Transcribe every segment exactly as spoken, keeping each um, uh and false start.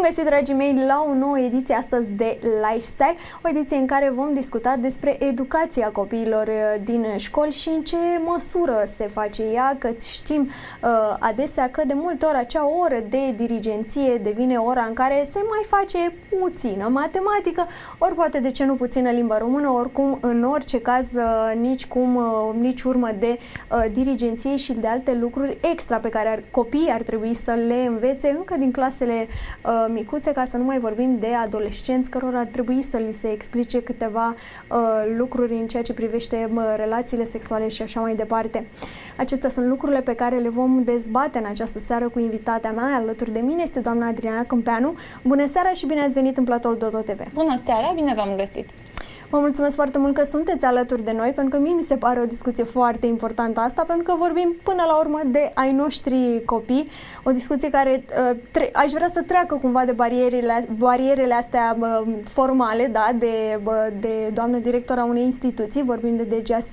găsit, dragii mei, la o nouă ediție astăzi de Lifestyle, o ediție în care vom discuta despre educația copiilor din școli și în ce măsură se face ea, că știm uh, adesea că de multe ori acea oră de dirigenție devine ora în care se mai face puțină matematică, ori poate de ce nu puțină limba română, oricum în orice caz uh, nici cum, uh, nici urmă de uh, dirigenție și de alte lucruri extra pe care ar, copiii ar trebui să le învețe încă din clasele uh, micuțe, ca să nu mai vorbim de adolescenți cărora ar trebui să li se explice câteva uh, lucruri în ceea ce privește uh, relațiile sexuale și așa mai departe. Acestea sunt lucrurile pe care le vom dezbate în această seară cu invitata mea. Alături de mine este doamna Adriana Câmpeanu. Bună seara și bine ați venit în platoul Dodo T V. Bună seara, bine v-am găsit! Vă mulțumesc foarte mult că sunteți alături de noi, pentru că mie mi se pare o discuție foarte importantă asta, pentru că vorbim până la urmă de ai noștri copii, o discuție care uh, aș vrea să treacă cumva de barierele, barierele astea uh, formale, da, de, uh, de doamnă director a unei instituții, vorbim de D G A S.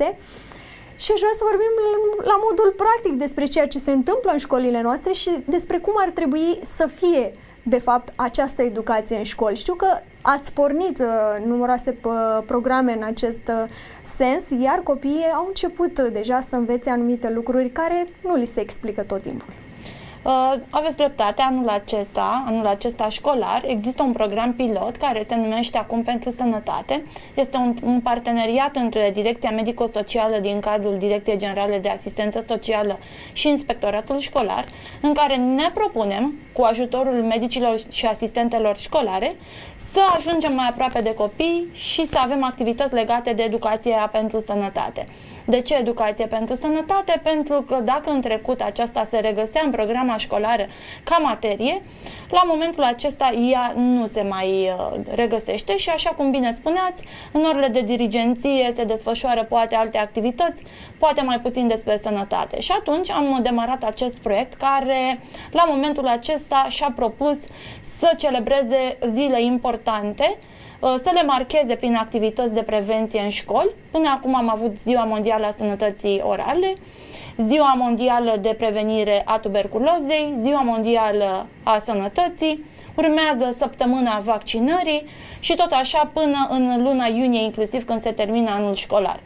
Și aș vrea să vorbim la modul practic despre ceea ce se întâmplă în școlile noastre și despre cum ar trebui să fie, de fapt, această educație în școli. Știu că ați pornit uh, numeroase uh, programe în acest uh, sens, iar copiii au început uh, deja să învețe anumite lucruri care nu li se explică tot timpul. Uh, aveți dreptate, anul acesta, anul acesta școlar, există un program pilot care se numește Acum pentru Sănătate. Este un, un parteneriat între Direcția Medico-Socială din cadrul Direcției Generale de Asistență Socială și Inspectoratul Școlar, în care ne propunem, cu ajutorul medicilor și asistentelor școlare, să ajungem mai aproape de copii și să avem activități legate de educația pentru sănătate. De ce educație pentru sănătate? Pentru că dacă în trecut aceasta se regăsea în programa școlară ca materie, la momentul acesta ea nu se mai uh, regăsește și, așa cum bine spuneați, în orele de dirigenție se desfășoară poate alte activități, poate mai puțin despre sănătate. Și atunci am demarat acest proiect care la momentul acesta și-a propus să celebreze zile importante, să le marcheze prin activități de prevenție în școli. Până acum am avut Ziua Mondială a Sănătății Orale, Ziua Mondială de Prevenire a Tuberculozei, Ziua Mondială a Sănătății, urmează Săptămâna Vaccinării și tot așa până în luna iunie, inclusiv când se termină anul școlar.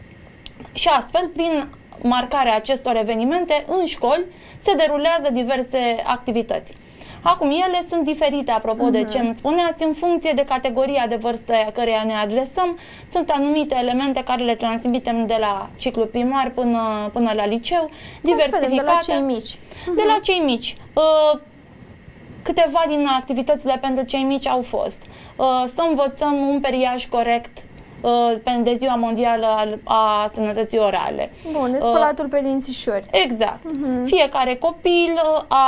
Și astfel, prin marcarea acestor evenimente, în școli se derulează diverse activități. Acum, ele sunt diferite, apropo uh-huh. de ce îmi spuneați, în funcție de categoria de vârstă a căreia ne adresăm. Sunt anumite elemente care le transmitem de la ciclu primar până, până la liceu, diversificate. De la cei mici. Uh-huh. De la cei mici. Uh, câteva din activitățile pentru cei mici au fost uh, să învățăm un periaj corect de Ziua Mondială a Sănătății Orale. Bun, de spălatul uh, pe dințișori. Exact. Uh-huh. Fiecare copil, a,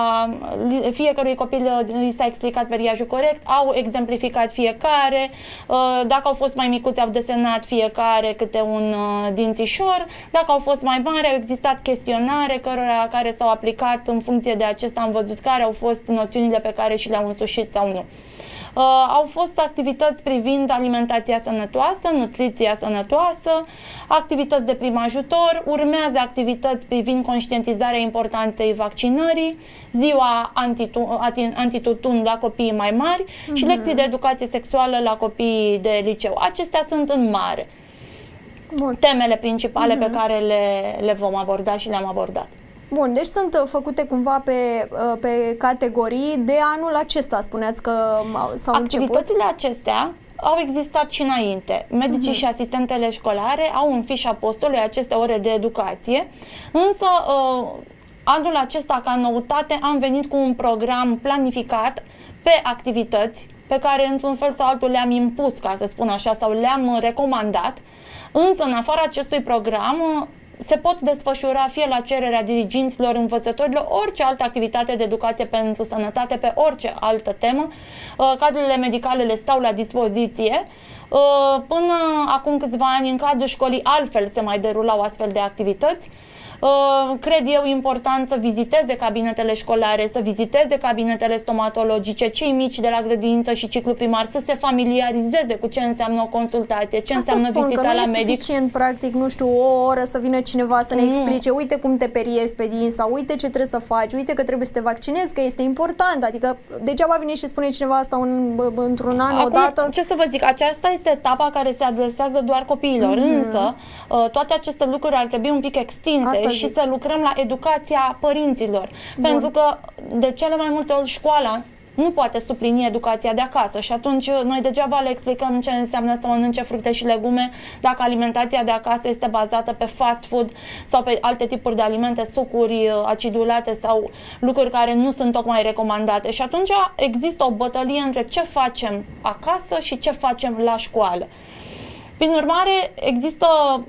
fiecărui copil i s-a explicat periajul corect, au exemplificat fiecare, uh, dacă au fost mai micuți au desenat fiecare câte un uh, dințișor, dacă au fost mai mari au existat chestionare cărora, care s-au aplicat în funcție de acesta, am văzut care au fost noțiunile pe care și le-au însușit sau nu. Uh, au fost activități privind alimentația sănătoasă, nutriția sănătoasă, activități de prim ajutor, urmează activități privind conștientizarea importanței vaccinării, ziua antitutun la copiii mai mari uh-huh. și lecții de educație sexuală la copiii de liceu. Acestea sunt în mare Bun. temele principale uh-huh. pe care le, le vom aborda și le-am abordat. Bun, deci sunt făcute cumva pe, pe categorii de anul acesta, spuneați că s-au Activitățile început? acestea au existat și înainte. Medicii uh-huh. și asistentele școlare au în fișa postului aceste ore de educație, însă uh, anul acesta, ca noutate, am venit cu un program planificat pe activități pe care într-un fel sau altul le-am impus, ca să spun așa, sau le-am recomandat, însă în afara acestui program se pot desfășura fie la cererea diriginților, învățătorilor, orice altă activitate de educație pentru sănătate, pe orice altă temă. Cadrele medicale le stau la dispoziție Până acum câțiva ani, în cadrul școlii, altfel se mai derulau astfel de activități. Cred eu important să viziteze cabinetele școlare, să viziteze cabinetele stomatologice, cei mici de la grădiniță și ciclu primar să se familiarizeze cu ce înseamnă o consultație, ce Asta înseamnă spun, vizita că la nu e medic. suficient, practic, nu știu, o oră să vină cineva să ne Nu. explice, uite cum te periezi pe din sau uite ce trebuie să faci, uite că trebuie să te vaccinezi, că este important. Adică degeaba vine și spune cineva asta un, într-un an Acum, odată. ce să vă zic, aceasta este etapa care se adresează doar copiilor, mm-hmm. însă toate aceste lucruri ar trebui un pic extinse. Asta și zic. Să lucrăm la educația părinților. Bun. Pentru că de cele mai multe ori școala nu poate suplini educația de acasă și atunci noi degeaba le explicăm ce înseamnă să mănânce fructe și legume dacă alimentația de acasă este bazată pe fast food sau pe alte tipuri de alimente, sucuri acidulate sau lucruri care nu sunt tocmai recomandate. Și atunci există o bătălie între ce facem acasă și ce facem la școală. Prin urmare, există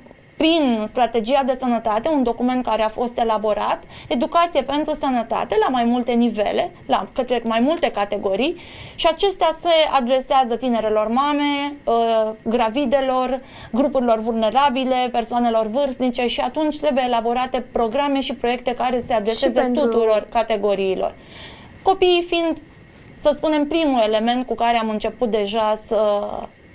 prin strategia de sănătate, un document care a fost elaborat, educație pentru sănătate la mai multe nivele, la către mai multe categorii și acestea se adresează tinerelor mame, gravidelor, grupurilor vulnerabile, persoanelor vârstnice și atunci trebuie elaborate programe și proiecte care se adreseze pentru... tuturor categoriilor. Copiii fiind, să spunem, primul element cu care am început deja să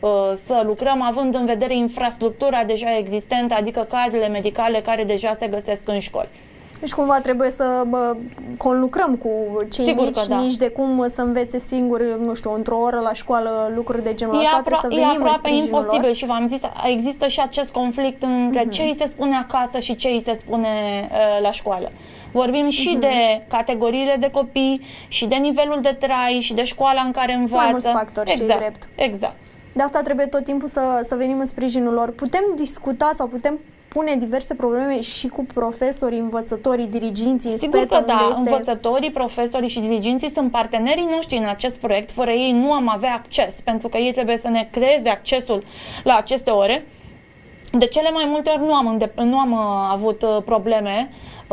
să lucrăm, având în vedere infrastructura deja existentă, adică cadrele medicale care deja se găsesc în școli. Deci cumva trebuie să bă, conlucrăm cu cei Sigur mici, da. nici de cum să învețe singuri, nu știu, într-o oră la școală lucruri de genul e ăsta, trebuie să venim E aproape imposibil lor. Și v-am zis, există și acest conflict între uh-huh. ce îi se spune acasă și ce îi se spune uh, la școală. Vorbim și uh-huh. de categoriile de copii, și de nivelul de trai, și de școala în care învață. Mai mulți factori, exact, drept. Exact. De asta trebuie tot timpul să, să venim în sprijinul lor. Putem discuta sau putem pune diverse probleme și cu profesorii, învățătorii, diriginții în Sigur speță, că da, este... învățătorii, profesorii și diriginții sunt partenerii noștri în acest proiect. Fără ei nu am avea acces, pentru că ei trebuie să ne creeze accesul la aceste ore. De cele mai multe ori nu am, nu am uh, avut uh, probleme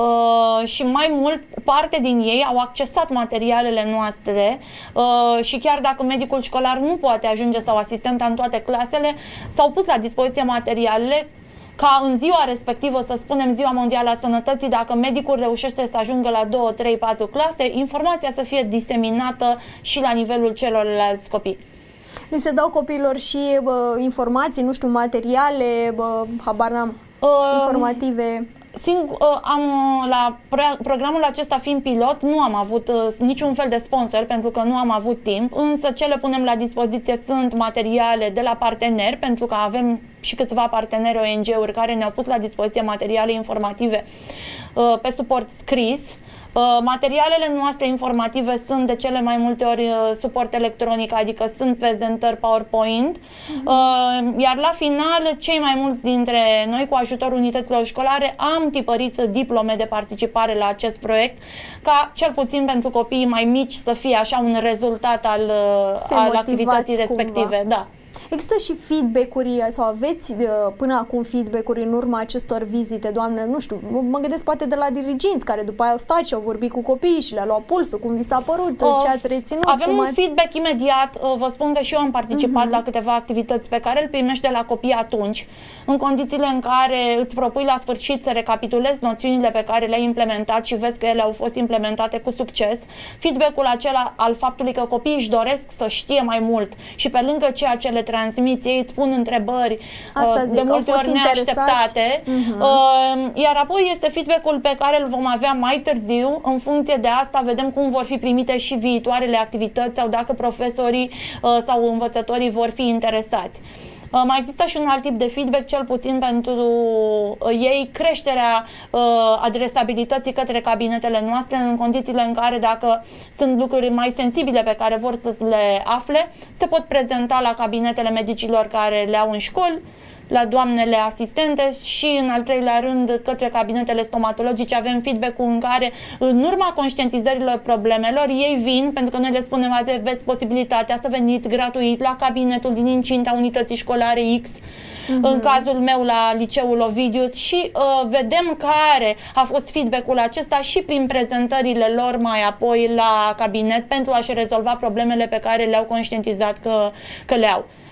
uh, și mai mult parte din ei au accesat materialele noastre uh, și chiar dacă medicul școlar nu poate ajunge sau asistenta în toate clasele, s-au pus la dispoziție materialele ca în ziua respectivă, să spunem Ziua Mondială a Sănătății, dacă medicul reușește să ajungă la două, trei, patru clase, informația să fie diseminată și la nivelul celorlalți copii. Li se dau copiilor și bă, informații, nu știu, materiale, bă, habar n-am, uh, informative. Sing, uh, am, la pro programul acesta fiind pilot, nu am avut uh, niciun fel de sponsor pentru că nu am avut timp, însă ce le punem la dispoziție sunt materiale de la parteneri, pentru că avem și câțiva parteneri O N G-uri care ne-au pus la dispoziție materiale informative uh, pe suport scris. Uh, materialele noastre informative sunt de cele mai multe ori uh, suport electronic, adică sunt prezentări PowerPoint, uh-huh. uh, iar la final, cei mai mulți dintre noi, cu ajutorul unităților școlare, am tipărit diplome de participare la acest proiect, ca cel puțin pentru copiii mai mici să fie așa un rezultat al, al activității respective. Da. Există și feedback-uri sau aveți până acum feedback-uri în urma acestor vizite, doamne, nu știu, mă gândesc poate de la diriginți care după aia au stat și au vorbit cu copiii și le-a luat pulsul, cum vi s-a părut, uh, ce ați reținut? Avem cum un ați... feedback imediat, uh, vă spun că și eu am participat uh-huh. la câteva activități pe care îl primești de la copii atunci, în condițiile în care îți propui la sfârșit să recapitulezi noțiunile pe care le-ai implementat și vezi că ele au fost implementate cu succes. Feedback-ul acela al faptului că copiii își doresc să știe mai mult și pe lângă ceea ce le transmiți, ei îți pun întrebări uh, zic, de multe ori neașteptate, uh-huh. uh, iar apoi este feedback-ul pe care îl vom avea mai târziu. În funcție de asta vedem cum vor fi primite și viitoarele activități sau dacă profesorii uh, sau învățătorii vor fi interesați. Uh, mai există și un alt tip de feedback, cel puțin pentru uh, ei, creșterea uh, adresabilității către cabinetele noastre, în condițiile în care, dacă sunt lucruri mai sensibile pe care vor să le afle, se pot prezenta la cabinetele medicilor care le au în școli, la doamnele asistente și, în al treilea rând, către cabinetele stomatologice. Avem feedback-ul în care, în urma conștientizărilor problemelor, ei vin, pentru că noi le spunem, aveți posibilitatea să veniți gratuit la cabinetul din incinta unității școlare X, uh-huh. în cazul meu la liceul Ovidius, și uh, vedem care a fost feedback-ul acesta și prin prezentările lor mai apoi la cabinet pentru a-și rezolva problemele pe care le-au conștientizat că, că le au.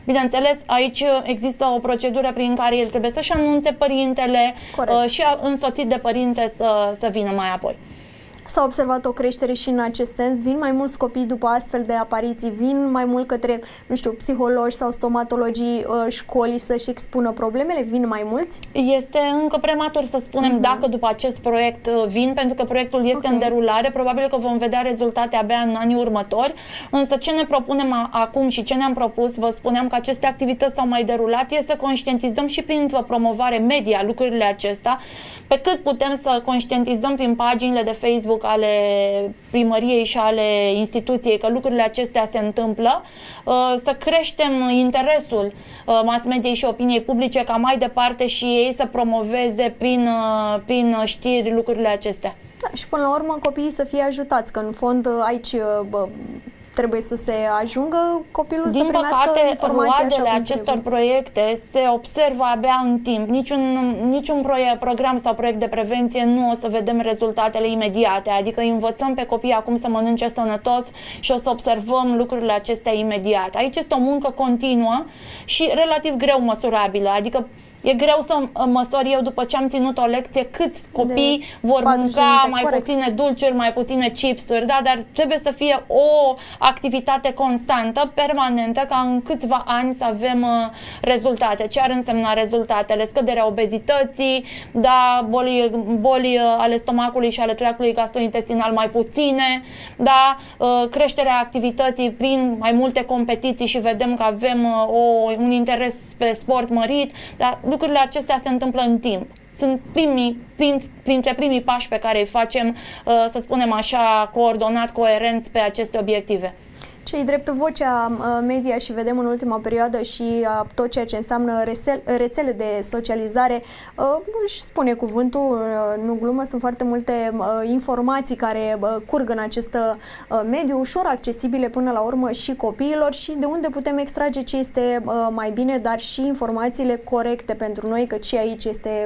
Bineînțeles, aici există o procedură prin care el trebuie să-și anunțe părintele uh, și însoțit de părinte să, să vină mai apoi. S-a observat o creștere și în acest sens? Vin mai mulți copii după astfel de apariții? Vin mai mult către, nu știu, psihologi sau stomatologii școlii să-și expună problemele? Vin mai mulți? Este încă prematur să spunem uh-huh. dacă după acest proiect vin, pentru că proiectul este okay. în derulare. Probabil că vom vedea rezultate abia în anii următori. Însă ce ne propunem acum și ce ne-am propus, vă spuneam că aceste activități s-au mai derulat, este să conștientizăm și printr-o promovare media lucrurile acestea, pe cât putem să conștientizăm prin paginile de Facebook ale primăriei și ale instituției că lucrurile acestea se întâmplă, să creștem interesul mass mediei și opiniei publice ca mai departe și ei să promoveze prin, prin știri lucrurile acestea. Da, și până la urmă copiii să fie ajutați, că în fond aici bă, trebuie să se ajungă copilul Din să primească păcate, informații roadele așa acestor proiecte se observă abia în timp. Niciun, niciun proiect, program sau proiect de prevenție nu o să vedem rezultatele imediate, adică învățăm pe copii acum să mănânce sănătos și o să observăm lucrurile acestea imediat. Aici este o muncă continuă și relativ greu măsurabilă, adică e greu să măsor eu după ce am ținut o lecție câți copii de vor mânca mai corect. puține dulciuri, mai puține chipsuri, da? Dar trebuie să fie o activitate constantă, permanentă, ca în câțiva ani să avem uh, rezultate. Ce ar însemna rezultatele? Scăderea obezității, da, boli, boli uh, ale stomacului și ale tractului gastrointestinal mai puține, da, uh, creșterea activității prin mai multe competiții și vedem că avem uh, o, un interes pe sport mărit, da? Lucrurile acestea se întâmplă în timp. Sunt primii, prin, printre primii pași pe care îi facem, să spunem așa, coordonat, coerenți pe aceste obiective. Cei drept vocea media și vedem în ultima perioadă și tot ceea ce înseamnă rețele de socializare, își spune cuvântul, nu glumă, sunt foarte multe informații care curg în acest mediu, ușor accesibile până la urmă și copiilor și de unde putem extrage ce este mai bine, dar și informațiile corecte pentru noi, că și aici este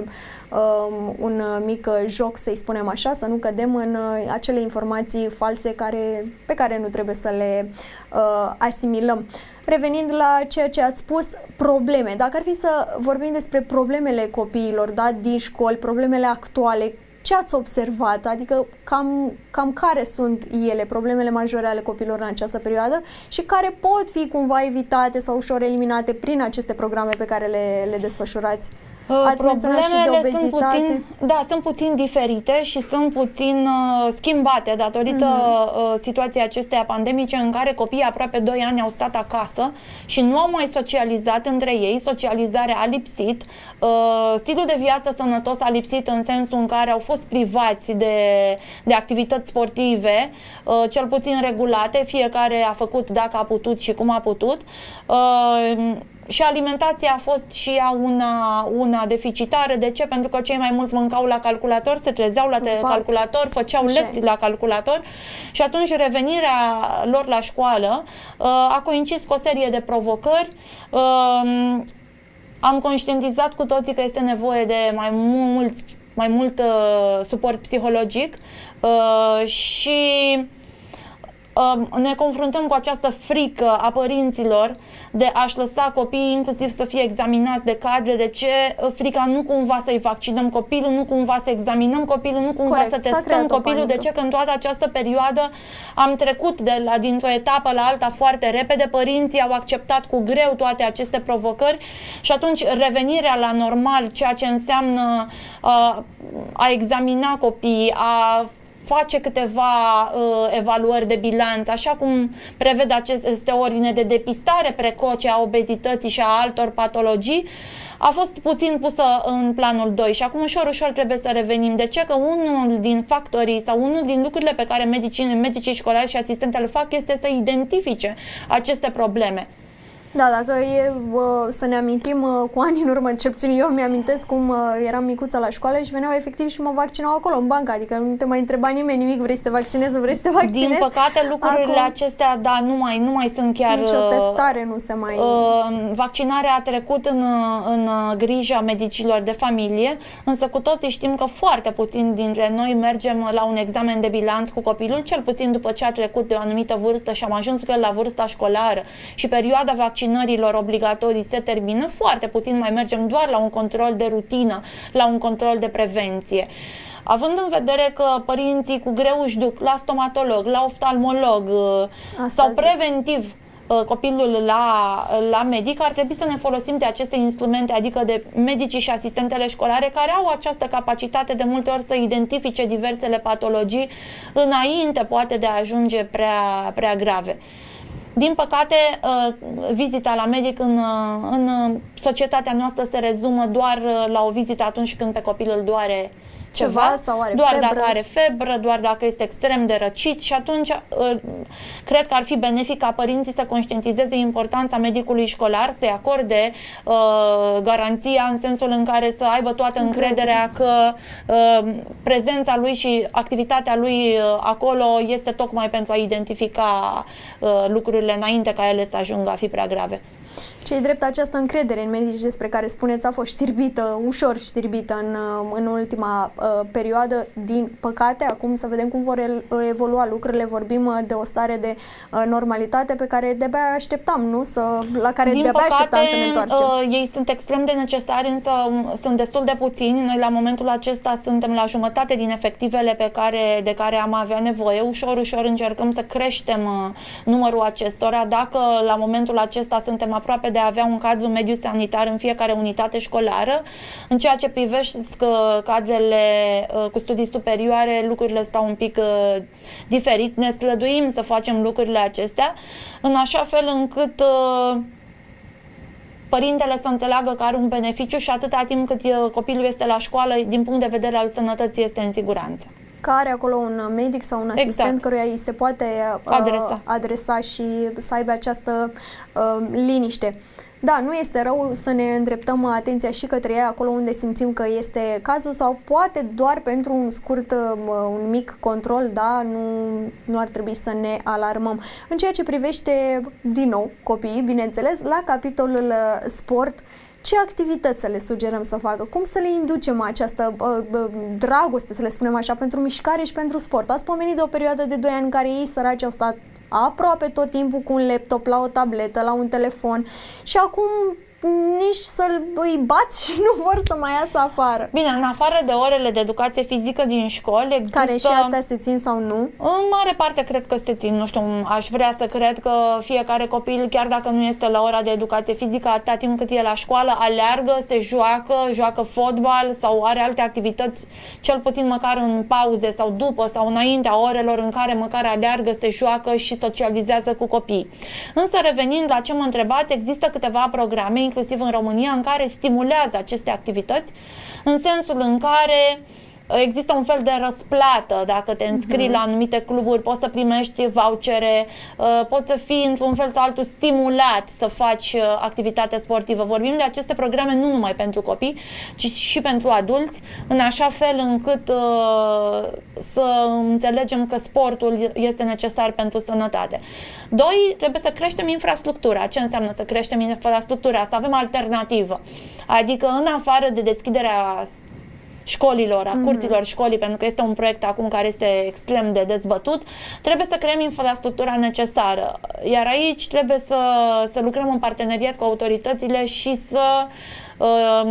un mic joc, să-i spunem așa, să nu cădem în acele informații false care, pe care nu trebuie să le uh, asimilăm. Revenind la ceea ce ați spus, probleme. Dacă ar fi să vorbim despre problemele copiilor, da, din școli, problemele actuale, ce ați observat? Adică cam, cam care sunt ele, problemele majore ale copiilor în această perioadă și care pot fi cumva evitate sau ușor eliminate prin aceste programe pe care le, le desfășurați? Ați Problemele de sunt puțin, da, sunt puțin diferite și sunt puțin uh, schimbate datorită mm-hmm. uh, situației acesteia pandemice în care copiii aproape doi ani au stat acasă și nu au mai socializat între ei, socializarea a lipsit, uh, stilul de viață sănătos a lipsit în sensul în care au fost privați de, de activități sportive, uh, cel puțin regulate, fiecare a făcut dacă a putut și cum a putut. Uh, Și alimentația a fost și ea una, una deficitară. De ce? Pentru că cei mai mulți mâncau la calculator, se trezeau la calculator, făceau lecții la calculator și atunci revenirea lor la școală uh, a coincis cu o serie de provocări. Uh, am conștientizat cu toții că este nevoie de mai mult, mai mult uh, suport psihologic uh, și ne confruntăm cu această frică a părinților de a-și lăsa copiii inclusiv să fie examinați de cadre. De ce? Frica nu cumva să-i vaccinăm copilul, nu cumva să examinăm copilul, nu cumva Corect, să testăm copilul. De ce? Că în toată această perioadă am trecut de la, dintr-o etapă la alta foarte repede, părinții au acceptat cu greu toate aceste provocări și atunci revenirea la normal, ceea ce înseamnă uh, a examina copiii, a face câteva uh, evaluări de bilanț, așa cum prevede aceste ordine de depistare precoce a obezității și a altor patologii, a fost puțin pusă în planul doi și acum ușor, ușor trebuie să revenim. De ce? Că unul din factorii sau unul din lucrurile pe care medicii, medicii școlari și asistentele le fac este să identifice aceste probleme. Da, dacă e uh, să ne amintim uh, cu ani în urmă, cel puțin eu mi-amintesc cum uh, eram micuță la școală și veneau efectiv și mă vaccinau acolo, în bancă, adică nu te mai întreba nimeni nimic, vrei să te vaccinezi, nu vrei să te vaccinezi. Din păcate lucrurile Acum, acestea, da, nu mai, nu mai sunt chiar... Nici o testare nu se mai... Uh, vaccinarea a trecut în, în grija medicilor de familie, însă cu toții știm că foarte puțin dintre noi mergem la un examen de bilanț cu copilul, cel puțin după ce a trecut de o anumită vârstă și am ajuns cu el la vârsta școlară și perioada vaccinării vaccinărilor obligatorii se termină, foarte puțin mai mergem doar la un control de rutină, la un control de prevenție. Având în vedere că părinții cu greu își duc la stomatolog, la oftalmolog Asta sau preventiv copilul la, la medic, ar trebui să ne folosim de aceste instrumente, adică de medicii și asistentele școlare, care au această capacitate de multe ori să identifice diversele patologii înainte poate de a ajunge prea, prea grave. Din păcate, vizita la medic în, în societatea noastră se rezumă doar la o vizită atunci când pe copil îl doare ceva, ceva sau are doar febră. dacă are febră, doar dacă este extrem de răcit, și atunci cred că ar fi benefic ca părinții să conștientizeze importanța medicului școlar, să-i acorde uh, garanția în sensul în care să aibă toată încrederea că uh, prezența lui și activitatea lui uh, acolo este tocmai pentru a identifica uh, lucrurile înainte ca ele să ajungă a fi prea grave. Ce-i drept, această încredere în medici despre care spuneți a fost știrbită, ușor știrbită în, în ultima uh, perioadă, din păcate. Acum să vedem cum vor evolua lucrurile. Vorbim uh, de o stare de uh, normalitate pe care de-abia așteptam, nu? Să, la care din de-abia păcate, așteptam să ne întoarcem. Uh, ei sunt extrem de necesari, însă sunt destul de puțini. Noi la momentul acesta suntem la jumătate din efectivele pe care, de care am avea nevoie. Ușor, ușor încercăm să creștem uh, numărul acestora. Dacă la momentul acesta suntem aproape de a avea un cadru mediu sanitar în fiecare unitate școlară, în ceea ce privește cadrele uh, cu studii superioare, lucrurile stau un pic uh, diferit. Ne străduim să facem lucrurile acestea în așa fel încât uh, părintele să înțeleagă că are un beneficiu și atâta timp cât uh, copilul este la școală, din punct de vedere al sănătății, este în siguranță. Că are acolo un medic sau un asistent exact. căruia îi se poate uh, adresa. adresa și să aibă această uh, liniște. Da, nu este rău să ne îndreptăm atenția și către ea acolo unde simțim că este cazul, sau poate doar pentru un scurt, un mic control, da, nu, nu ar trebui să ne alarmăm. În ceea ce privește, din nou, copiii, bineînțeles, la capitolul sport, ce activități să le sugerăm să facă? Cum să le inducem această uh, dragoste, să le spunem așa, pentru mișcare și pentru sport? Ați pomenit de o perioadă de doi ani în care ei săraci au stat aproape tot timpul cu un laptop, la o tabletă, la un telefon, și acum nici să îi bați și nu vor să mai iasă afară. Bine, în afară de orele de educație fizică din școli, există... Care și astea se țin sau nu? În mare parte cred că se țin, nu știu, aș vrea să cred că fiecare copil, chiar dacă nu este la ora de educație fizică, atâta timp cât e la școală, aleargă, se joacă, joacă fotbal sau are alte activități, cel puțin măcar în pauze sau după sau înaintea orelor în care măcar aleargă, se joacă și socializează cu copii. Însă, revenind la ce mă întrebați, există câteva programe, inclusiv în România, în care stimulează aceste activități, în sensul în care există un fel de răsplată. Dacă te înscrii uh-huh. la anumite cluburi, poți să primești vouchere, poți să fii într-un fel sau altul stimulat să faci activitate sportivă. Vorbim de aceste programe nu numai pentru copii, ci și pentru adulți, în așa fel încât uh, să înțelegem că sportul este necesar pentru sănătate. Doi, trebuie să creștem infrastructura. Ce înseamnă să creștem infrastructura? Să avem alternativă. Adică, în afară de deschiderea școlilor, a curților școlii, pentru că este un proiect acum care este extrem de dezbătut, trebuie să creăm infrastructura necesară. Iar aici trebuie să, să lucrăm în parteneriat cu autoritățile și să uh,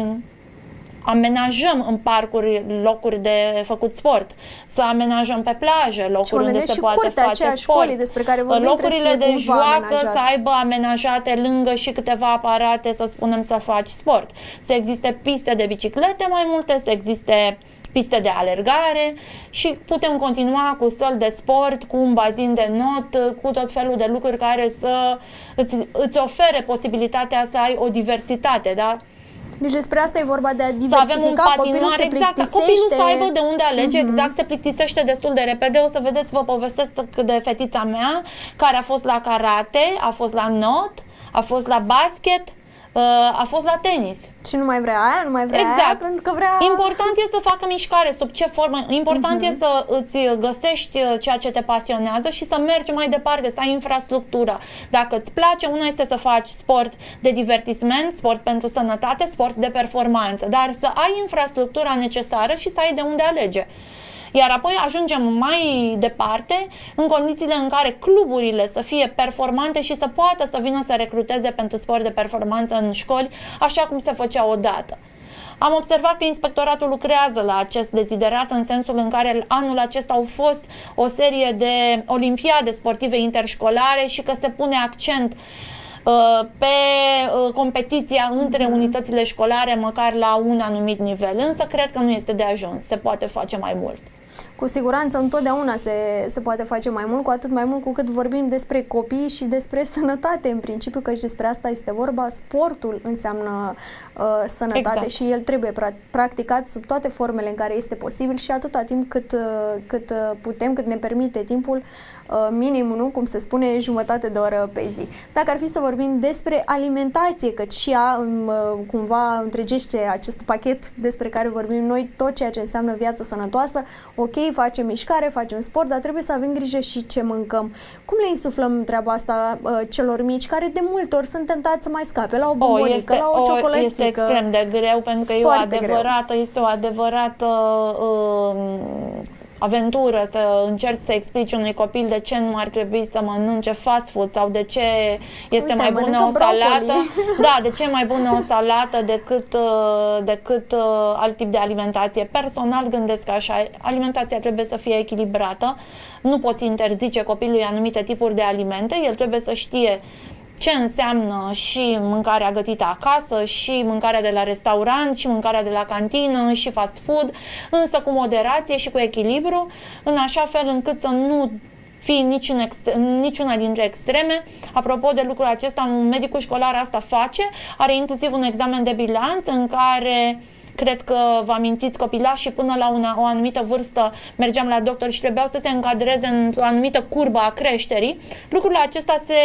amenajăm în parcuri locuri de făcut sport, să amenajăm pe plaje locuri unde se poate face sport, despre care vorbim, locurile de joacă să aibă amenajate lângă și câteva aparate, să spunem, să faci sport, să existe piste de biciclete mai multe, să existe piste de alergare și putem continua cu săli de sport, cu un bazin de not, cu tot felul de lucruri care să îți, îți ofere posibilitatea să ai o diversitate, da? Deci despre asta e vorba, de a diversifica. Să avem un patinoar, exact, copilul să aibă de unde alege, uh-huh. exact, se plictisește destul de repede. O să vedeți, vă povestesc de fetița mea care a fost la karate, a fost la not, a fost la basket, a fost la tenis. Și nu mai vrea aia, nu mai vrea exact. aia, pentru că vrea... Important este să facă mișcare, sub ce formă. Important uh-huh. este să îți găsești ceea ce te pasionează și să mergi mai departe, să ai infrastructura. Dacă îți place, una este să faci sport de divertisment, sport pentru sănătate, sport de performanță, dar să ai infrastructura necesară și să ai de unde alege. Iar apoi ajungem mai departe în condițiile în care cluburile să fie performante și să poată să vină să recruteze pentru sport de performanță în școli, așa cum se făcea odată. Am observat că inspectoratul lucrează la acest deziderat în sensul în care anul acesta au fost o serie de olimpiade sportive interșcolare și că se pune accent uh, pe uh, competiția între unitățile școlare măcar la un anumit nivel. Însă cred că nu este de ajuns, se poate face mai mult. Cu siguranță întotdeauna se, se poate face mai mult, cu atât mai mult cu cât vorbim despre copii și despre sănătate în principiu, că și despre asta este vorba. Sportul înseamnă uh, sănătate exact. Și el trebuie pra- practicat sub toate formele în care este posibil și atâta timp cât, uh, cât uh, putem, cât ne permite timpul, uh, minim, nu? Cum se spune, jumătate de oră pe zi. Dacă ar fi să vorbim despre alimentație, căci și ea uh, cumva întregește acest pachet despre care vorbim noi, tot ceea ce înseamnă viață sănătoasă, ok, facem mișcare, facem sport, dar trebuie să avem grijă și ce mâncăm. Cum le insuflăm treaba asta uh, celor mici, care de multe ori sunt tentați să mai scape la o bombonică, la o ciocolățică? Este extrem de greu, pentru că e o adevărată, greu. este o adevărată uh, aventură să încerci să explici unui copil de ce nu ar trebui să mănânce fast food sau de ce este Uite, mai bună o salată. Da, de ce e mai bună o salată decât, decât alt tip de alimentație. Personal gândesc așa, alimentația trebuie să fie echilibrată. Nu poți interzice copilului anumite tipuri de alimente, el trebuie să știe ce înseamnă și mâncarea gătită acasă, și mâncarea de la restaurant, și mâncarea de la cantină, și fast food, însă cu moderație și cu echilibru, în așa fel încât să nu fii nici în niciuna dintre extreme. Apropo de lucrul acesta, un medicul școlar asta face, are inclusiv un examen de bilanț în care cred că vă amintiți, copilașii până la una, o anumită vârstă mergeam la doctor și trebuiau să se încadreze într-o anumită curbă a creșterii. Lucrul acesta se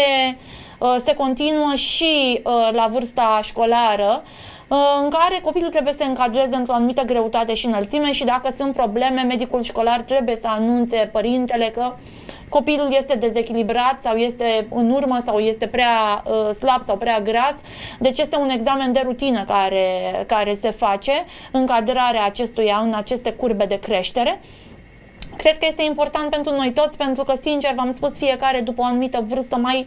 se continuă și uh, la vârsta școlară, uh, în care copilul trebuie să se încadreze într-o anumită greutate și înălțime și dacă sunt probleme, medicul școlar trebuie să anunțe părintele că copilul este dezechilibrat sau este în urmă sau este prea uh, slab sau prea gras. Deci este un examen de rutină care, care se face, încadrarea acestuia în aceste curbe de creștere. Cred că este important pentru noi toți, pentru că, sincer, v-am spus, fiecare după o anumită vârstă mai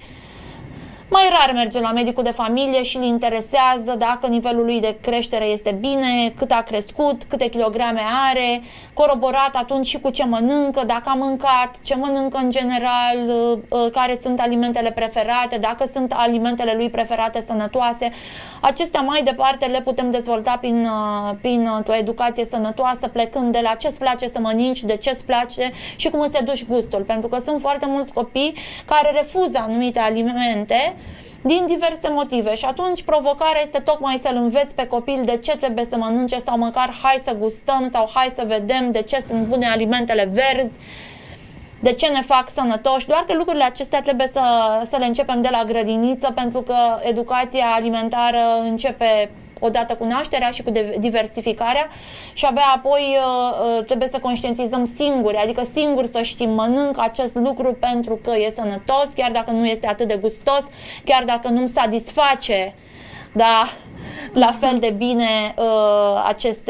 Mai rar merge la medicul de familie și îl interesează dacă nivelul lui de creștere este bine, cât a crescut, câte kilograme are, coroborat atunci și cu ce mănâncă, dacă a mâncat, ce mănâncă în general, care sunt alimentele preferate, dacă sunt alimentele lui preferate sănătoase. Acestea mai departe le putem dezvolta prin, prin o educație sănătoasă, plecând de la ce-ți place să mănânci, de ce-ți place și cum îți aduci gustul. Pentru că sunt foarte mulți copii care refuză anumite alimente din diverse motive și atunci provocarea este tocmai să-l înveți pe copil de ce trebuie să mănânce sau măcar hai să gustăm sau hai să vedem de ce sunt bune alimentele verzi, de ce ne fac sănătoși. Doar că lucrurile acestea trebuie să, să le începem de la grădiniță, pentru că educația alimentară începe odată cu nașterea și cu diversificarea și abia apoi uh, trebuie să conștientizăm singuri, adică singuri să știm mănânc acest lucru pentru că e sănătos, chiar dacă nu este atât de gustos, chiar dacă nu-mi satisface, da, la fel de bine uh, aceste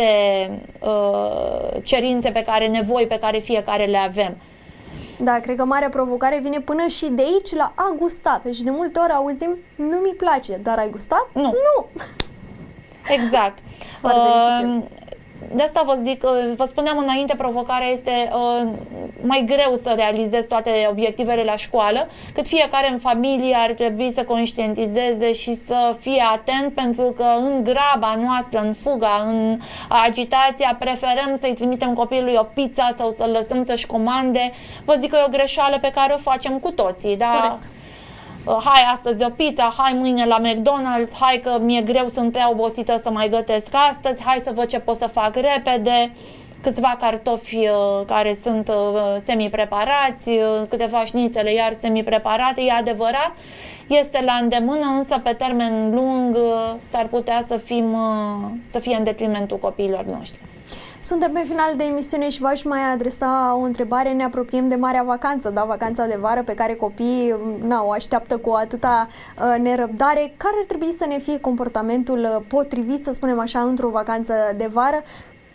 uh, cerințe pe care, nevoi pe care fiecare le avem. Da, cred că marea provocare vine până și de aici la a gusta. Deci de multe ori auzim, nu mi place, dar ai gustat? Nu. Nu! Exact. Uh, de asta vă zic, uh, vă spuneam înainte, provocarea este uh, mai greu să realizezi toate obiectivele la școală, cât fiecare în familie ar trebui să conștientizeze și să fie atent, pentru că în graba noastră, în fuga, în agitația, preferăm să-i trimitem copilului o pizza sau să-l lăsăm să-și comande. Vă zic că e o greșeală pe care o facem cu toții, da? Corect. Hai astăzi o pizza, hai mâine la McDonald's, hai că mi-e greu, sunt prea obosită să mai gătesc astăzi, hai să văd ce pot să fac repede, câțiva cartofi uh, care sunt uh, semi-preparați, uh, câteva șnițele iar semi-preparate, e adevărat, este la îndemână, însă pe termen lung uh, s-ar putea să, fim, uh, să fie în detrimentul copiilor noștri. Suntem pe final de emisiune și v-aș mai adresa o întrebare. Ne apropiem de marea vacanță, da, vacanța de vară pe care copiii na, o așteaptă cu atâta uh, nerăbdare. Care ar trebui să ne fie comportamentul potrivit, să spunem așa, într-o vacanță de vară?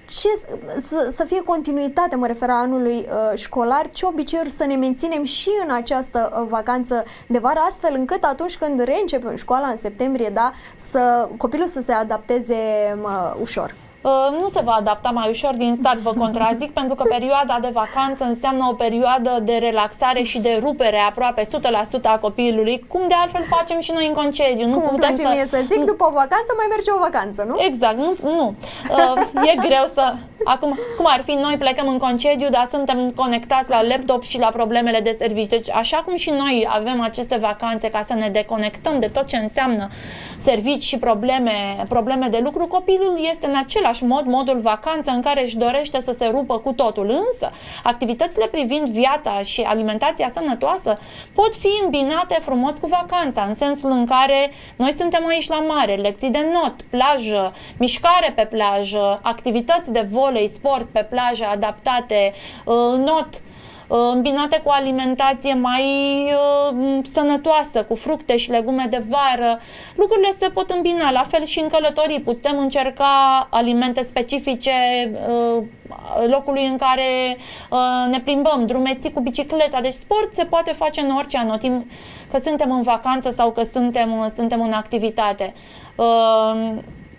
ce, să, să fie continuitate, mă refer, a anului uh, școlar, ce obiceiuri să ne menținem și în această uh, vacanță de vară, astfel încât atunci când reîncepem școala în septembrie, da, să copilul să se adapteze uh, ușor. Uh, nu se va adapta mai ușor, din start vă contrazic, pentru că perioada de vacanță înseamnă o perioadă de relaxare și de rupere aproape o sută la sută a copilului, cum de altfel facem și noi în concediu. Nu cum putem îmi place să... mie să zic, după o vacanță mai merge o vacanță, nu? Exact, nu, nu. Uh, e greu să... Acum, cum ar fi, noi plecăm în concediu, dar suntem conectați la laptop și la problemele de serviciu. Deci, așa cum și noi avem aceste vacanțe ca să ne deconectăm de tot ce înseamnă servici și probleme, probleme de lucru, copilul este în același mod, modul vacanță în care își dorește să se rupă cu totul. Însă, activitățile privind viața și alimentația sănătoasă pot fi îmbinate frumos cu vacanța, în sensul în care noi suntem aici la mare, lecții de not, plajă, mișcare pe plajă, activități de vol, sport pe plajă adaptate, not, îmbinate cu o alimentație mai uh, sănătoasă, cu fructe și legume de vară. Lucrurile se pot îmbina, la fel și în călătorii. Putem încerca alimente specifice uh, locului în care uh, ne plimbăm, drumeții cu bicicleta. Deci sport se poate face în orice an, timp că suntem în vacanță sau că suntem, suntem în activitate. Uh,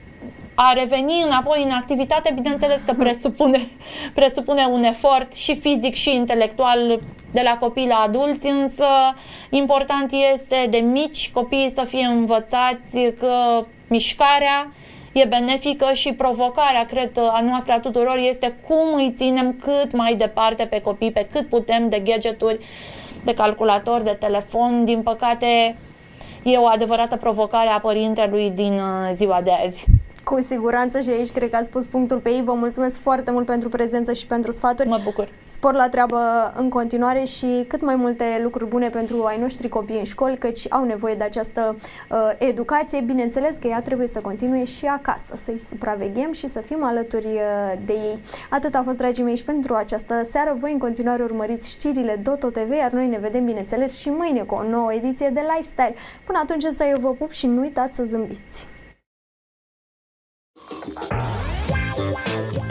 A reveni înapoi în activitate, bineînțeles că presupune, presupune un efort și fizic și intelectual de la copii la adulți, însă important este de mici copiii să fie învățați că mișcarea e benefică și provocarea, cred, a noastră a tuturor este cum îi ținem cât mai departe pe copii, pe cât putem, de gadgeturi, de calculator, de telefon. Din păcate, e o adevărată provocare a părintelui din ziua de azi. Cu siguranță, și aici cred că ați pus punctul pe ei. Vă mulțumesc foarte mult pentru prezență și pentru sfaturi. Mă bucur. Spor la treabă în continuare și cât mai multe lucruri bune pentru ai noștri copii în școli, căci au nevoie de această uh, educație. Bineînțeles că ea trebuie să continue și acasă, să-i supraveghem și să fim alături uh, de ei. Atât a fost, dragii mei, și pentru această seară. Voi în continuare urmăriți știrile Doto T V, iar noi ne vedem, bineînțeles, și mâine cu o nouă ediție de Lifestyle. Până atunci, să eu vă pup și nu uitați să zâmbiți.